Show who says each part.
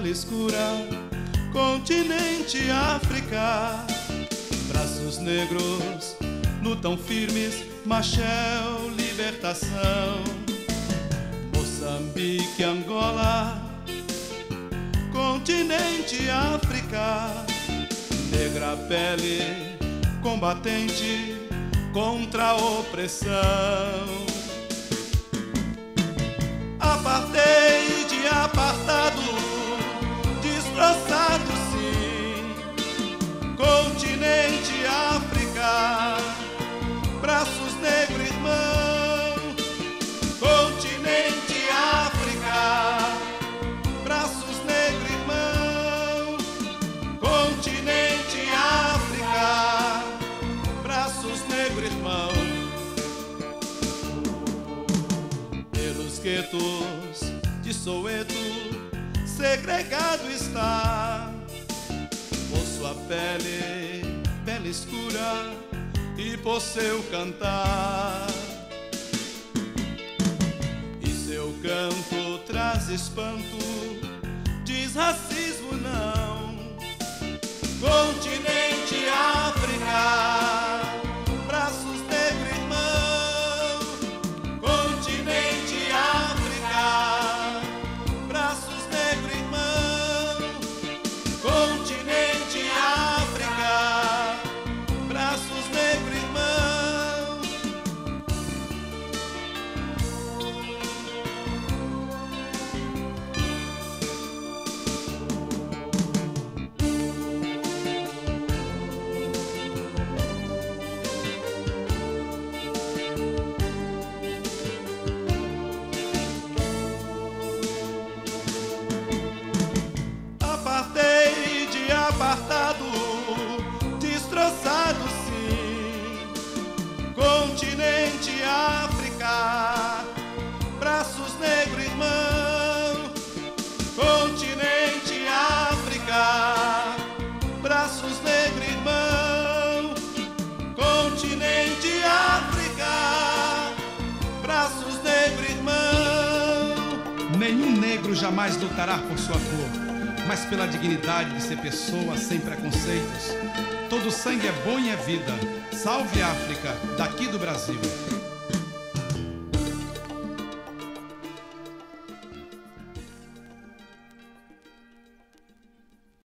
Speaker 1: pele escura, continente África. Braços negros lutam firmes, Machel, libertação. Moçambique, Angola, continente África. Negra pele, combatente contra a opressão. Apartheid, apartado, destroçado sim. Continente África, braços negros irmão. Continente África, braços negros irmão. Continente África, braços negros irmão. Pelos guetos de Soweto, segregado está, por sua pele, pele escura, e por seu cantar. E seu canto traz espanto, diz racismo não. Continente África, braços negros irmão. Continente África, braços negros irmão. Continente África, braços negros irmão. Apartheid, apartado, destroçado sim. Continente África, braços negros irmão. Continente África, braços negros irmão. Continente África, braços negros irmão.
Speaker 2: Nenhum negro jamais lutará por sua cor, mas pela dignidade de ser pessoa sem preconceitos. Todo sangue é bom e é vida. Salve África, daqui do Brasil.